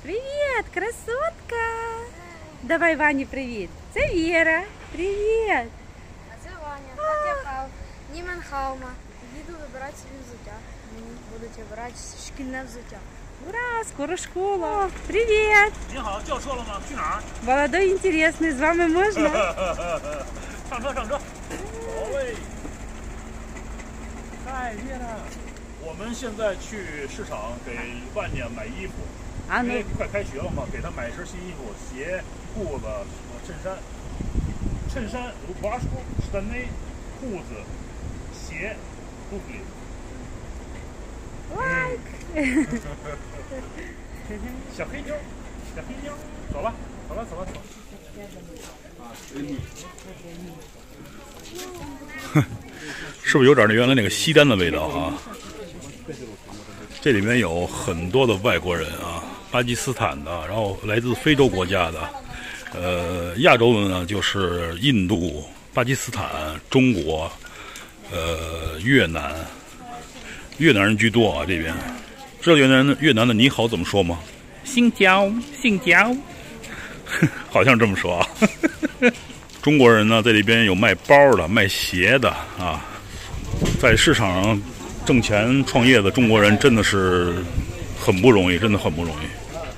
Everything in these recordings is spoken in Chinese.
Привіт, красотка! Давай Вані привіт. Це Віра. Привіт. А це Ваня, Катя Німенхаума. Їду вибирати собі взуття. Мені будуть вибирати шкільне взуття. Ура, скоро школа. Привіт. 你好，叫车了吗？去哪儿？ Молодой інтересний, з вами можна? 上车，上车。好嘞。嗨，月亮。我们现在去市场给万年买衣服， А 因 ну, 为快开学了嘛，给他买一身新衣服，鞋、裤子、衬衫。衬衫、рубашку, штаны, 裤子、鞋、туфли。 лайк. 小黑妞，小黑妞，走吧，走吧，走吧，走。 是不是有点原来那个西单的味道啊？这里面有很多的外国人啊，巴基斯坦的，然后来自非洲国家的，亚洲的呢就是印度、巴基斯坦、中国，越南，越南人居多啊这边。知道越南的你好怎么说吗？新疆，新疆，好像这么说啊。中国人呢，在这边有卖包的、卖鞋的啊，在市场上挣钱创业的中国人真的是很不容易，真的很不容易。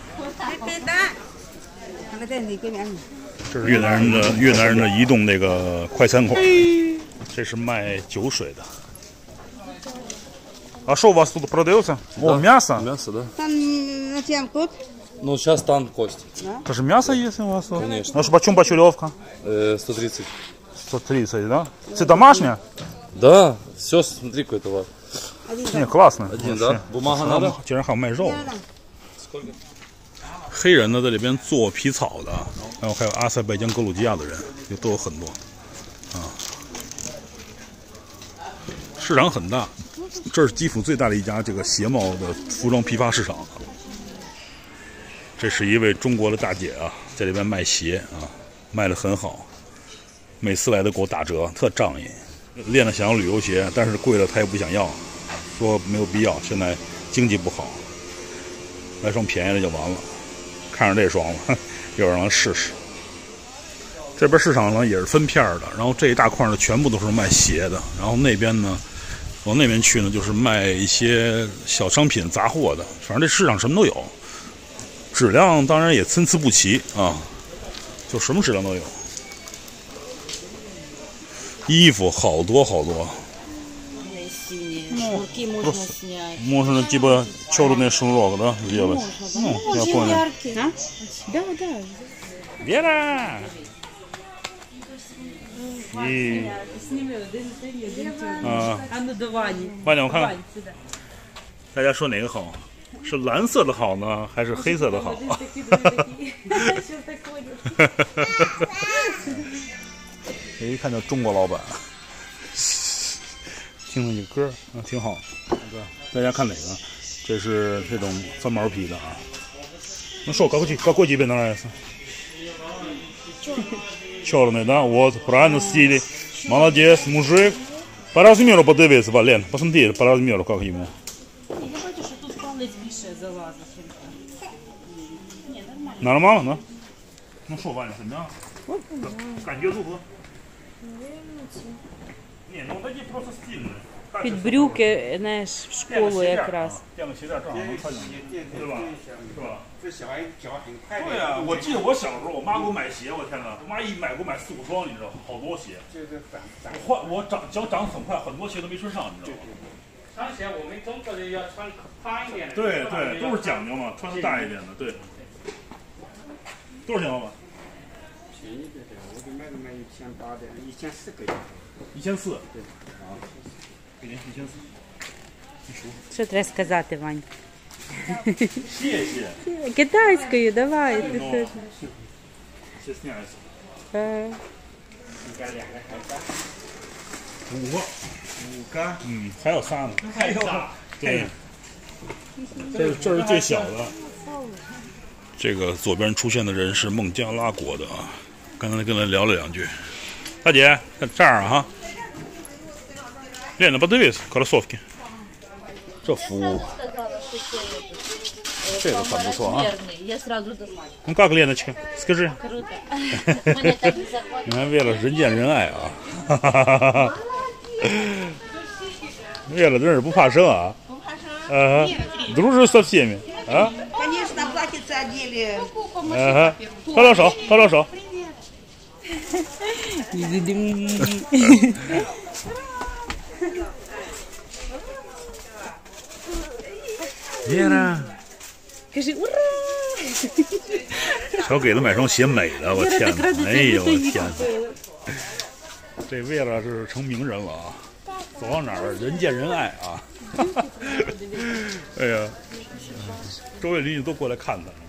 这是越南人的移动那个快餐馆，这是卖酒水的。А что у вас тут продается? О, мясо? Мясо, да? Там на тем тут. Ну, сейчас там кость. Тоже мясо есть у вас? Конечно. Ну, почем почелевка? 130. 130, да? Это домашняя? Да, все, смотри, какой товар. Не, классно. Один, да? Бумага надо? 竟然还有卖肉的。黑人呢，在这边做皮草的，然后还有阿塞拜疆、格鲁吉亚的人，也都有很多啊。市场很大，这是基辅最大的一家这个鞋帽的服装批发市场。这是一位中国的大姐啊，在这边卖鞋啊，卖得很好，每次来都给我打折，特仗义。练了想要旅游鞋，但是贵了他也不想要，说没有必要，现在经济不好，来双便宜的就完了。看上这双了，一会儿让他试试。这边市场呢也是分片的，然后这一大块呢全部都是卖鞋的，然后那边呢，往那边去呢就是卖一些小商品杂货的，反正这市场什么都有。质量当然也参差不齐啊，就什么质量都有。衣服好多好多。Можно типа черный шнурок, да, сделать? Ну, я понял. А? Да, да. Вера! И... А ну до Вані. Ваня, 我看看 Вань, сюди. 大家说哪个好？是蓝色的好呢，还是黑色的好？ Що так ходять? 一看就中国老板，听听这歌啊，挺好。大家看哪个？这是这种翻毛皮的啊。Ну что, какой тебе нравится? Черный, да? Вот, правильно, в стиле. Молодец, мужик. По размеру подивись, Вален. Посмотри, по размеру, как ему. Я бачу, що тут палець більше залазить. Нормально, да? Ну что, Ваня, да?感觉如何? Не, ну такие просто стильные. Під брюки, знаєш, в школу якраз. 垫个鞋垫正好能穿进去，对吧？是吧？ 这小孩脚很快的。 对呀，我记得我小时候，我妈给我买鞋，我天哪，我妈一买给我买4、5双，你知道，好多鞋。 就是长我脚长得很快，很多鞋都没穿上，你知道吗？ 穿鞋我们中国人要穿宽一点的。 对对，都是讲究嘛，穿的大一点的，对。多少钱，老板便宜点的，我给卖1800的，1400给。 ？1400。对。啊，给您1400。你数。 Що треба сказати, Вань? 谢谢。 Китайською, давай. Ти Ну, теж. стесняюсь. 应该2个还在。 5个，还有仨呢。还有仨。对。这是最小的。这个左边出现的人是孟加拉国的啊，刚才跟他聊了2句。大姐，看这儿啊。Лена, подивись, кроссовки. 这服务。 这个很不错啊。 Я сразу Ну как, Леночка, скажи. круто. 你看，为了人见人爱啊，为了真是不怕生啊，дружишь со всеми啊。 Конечно, платьице одели. Ага. 拍拍手，拍拍手。Вера， Скажи ура! 瞧给他买双鞋美的，我天哪！哎呦我天哪！这为了是成名人了啊，走到哪儿人见人爱啊！哎呀，周围邻居都过来看他。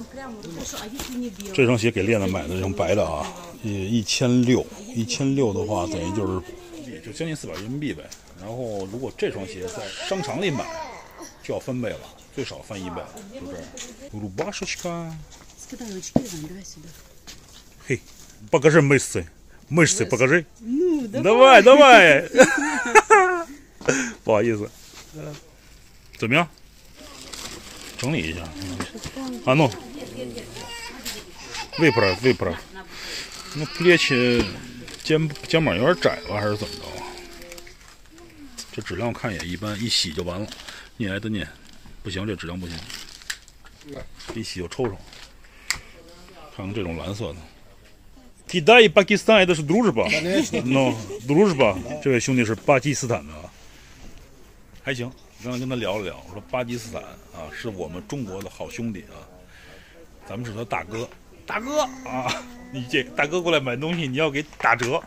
这双鞋给练子买的，这双白的啊，1600，1600的话等于就将近400人民币呗。然后如果这双鞋在商场里买，就要翻倍了，最少翻1倍，就这样。Рубашечка. Hey, покажи мышцы. Мышцы покажи. Давай, давай. 不好意思。怎么样？整理一下。А ну. Выправь, выправь. Ну, плечи, 肩膀有点窄了，还是怎么着？这质量我看也一般，一洗就完了。捏来的捏，不行，这质量不行。一洗就抽抽。看看这种蓝色的。Китай и Пакистан это是дружба， no дружба， 这位兄弟是巴基斯坦的啊，还行。刚才跟他聊了聊，我说巴基斯坦啊是我们中国的好兄弟啊，咱们是他大哥，大哥啊，你这大哥过来买东西你要给打折。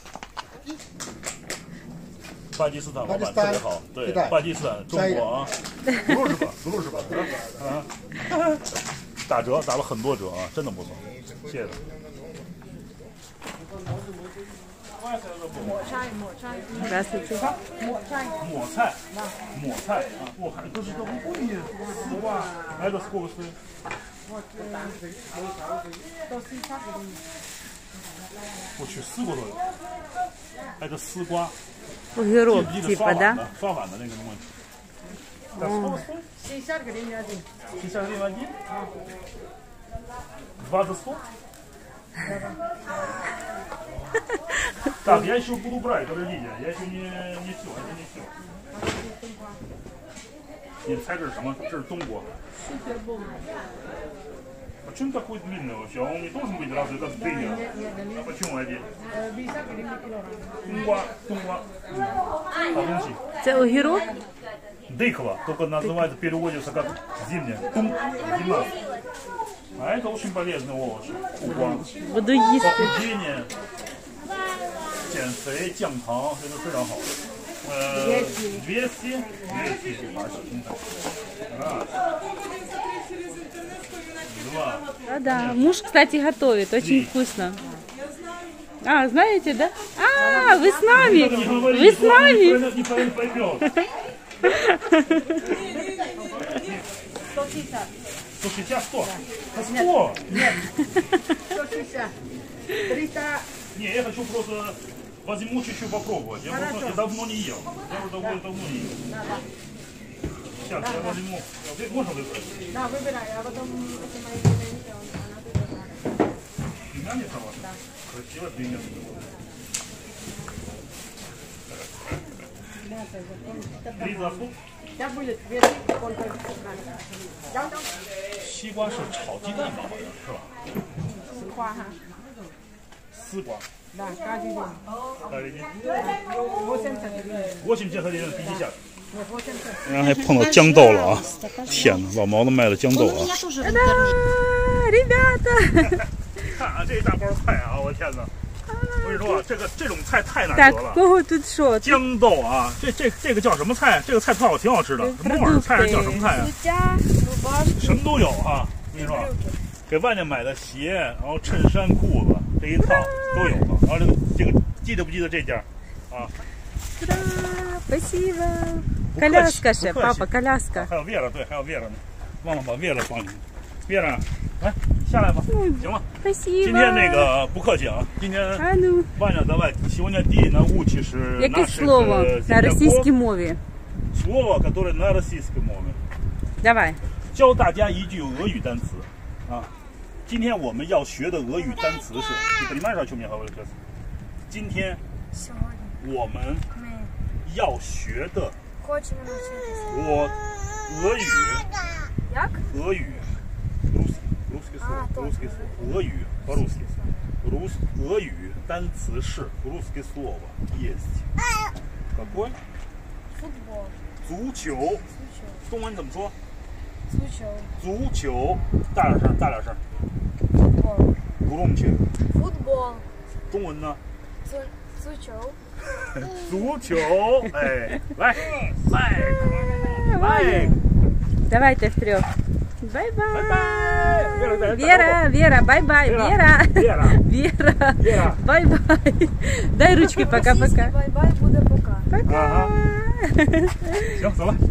巴基斯坦老板特别好，对，巴基斯坦中国啊，дружба дружба啊，打折打了很多折啊，真的不错，谢谢他。 Здравствуйте. 抹菜啊，我看这是个不贵的，это сколько стоит？ 我去，4个多有。это丝瓜。 Огурок, типа, да? 刷碗的那个东西。60 гривен один. 60 гривен один? 2 за 100? Так, я еще буду брать, подождите, я еще не все, это не все. 你猜这是什么？这是冬瓜。Почему такой длинный вообще? Он не должен быть разве это дыня? А почему один? 冬瓜。好东西。 Це огірок? Дыква, только называется, переводится как зимняя. Зима. А это очень полезный овощ. Буду їсти. Похудение, 减肥、降糖，这都非常好。200 把小青菜。 Да. Муж, кстати, готовит. Очень вкусно. А, знаете, да? А, вы с нами! Вы с нами! 160, 100. 100? Нет. 160. 300. Не, я хочу просто возьму чуть-чуть попробовать. Я просто давно не ел. Я уже давно не ел. Сейчас я возьму. Можно выбрать? Да, выбирай, а потом Дыня не сама? Да. Красиво дыня. Три за суп? Да будет, сколько надо. 西瓜是炒鸡蛋吧，好像是吧？ 丝瓜哈。 丝瓜。 Да, каждый день. Каждый день. 80 гривен 50. 然后还碰到豇豆了啊！天哪，老毛子卖的豇豆啊！ Ребята! 看啊，这一大包菜啊，我天哪！我跟你说，这种菜太难得了。 Кого тут що? 豇豆啊，这个叫什么菜？这个菜特好，挺好吃的。什么玩意儿菜叫什么菜啊？什么都有啊！我跟你说，给外面买的鞋，然后衬衫、裤子这一套都有了。然后这个记得不记得这件啊？ Спасибо. Коляска же, папа, коляска. 还有月了，对，还有月了呢，忘了把月了放进去。月了，来下来吧，行了。 Спасибо. 今天那个不客气啊，今天Ваня, давай, сегодня ты научишь Яке слово на російській мові? Слово, которое на российской мове. Давай. 教大家一句俄语单词啊。今天我们要学的俄语单词是，今天我们要学的俄语俄语单词是 русское слово есть какой 足球，中文怎么说？足球，大点声，大点声。громче。中文呢？ 足球。 足球，哎，来，来。 Давайте втрёх. Бай-бай. Бай-бай. Вера, бай-бай. Вера. Бай-бай. Дай ручки, пока-пока. Бай-бай буде пока. Пока. Ага. Все, 走了。